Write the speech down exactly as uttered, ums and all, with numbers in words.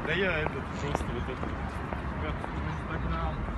Да я этот просто вот это вот. Как Инстаграм.